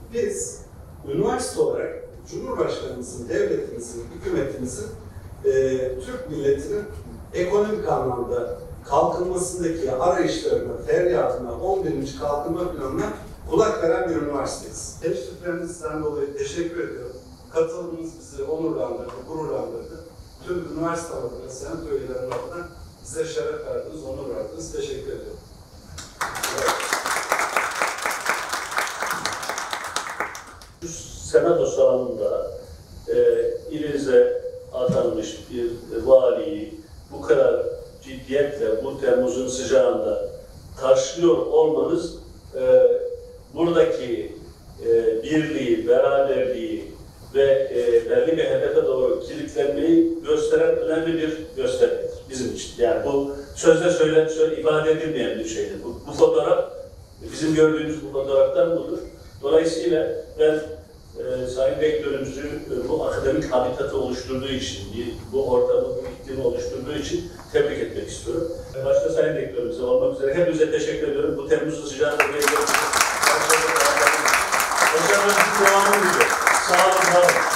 Biz üniversite olarak Cumhurbaşkanımızın, devletimizin, hükümetimizin Türk milletinin ekonomik anlamda kalkınmasındaki arayışlarına, feryatına, 11. kalkınma planına kulak veren bir üniversiteyiz. Teşriflerinizden dolayı teşekkür ediyorum. Katılımınız bizi onurlandırdı, gururlandırdı. Tüm üniversite adına, senet üyelerinin adına bize şeref verdiniz, onur verdiniz. Teşekkür ediyorum. Şu senato salonunda ilinize atanmış bir valiyi bu kadar ciddiyetle bu Temmuz'un sıcağında karşılıyor olmanız buradaki birliği, beraberliği ve belli bir hedefe doğru kilitlenmeyi gösteren önemli bir göstergedir bizim için. Yani bu sözle ifade edilmeyen bir şeydir. Bu fotoğraf, bizim gördüğümüz bu fotoğraftan budur. Dolayısıyla ben Sayın Rektörümüzü bu akademik habitatı oluşturduğu için, bu ortamı, bu iklimi oluşturduğu için tebrik etmek istiyorum. Başta Sayın Rektörümüze olmak üzere hepinize teşekkür ediyorum. Bu Temmuz'un sıcağında buraya geldiğiniz için. Başarılarınızın devamını diliyorum. Sağ olun, var olun.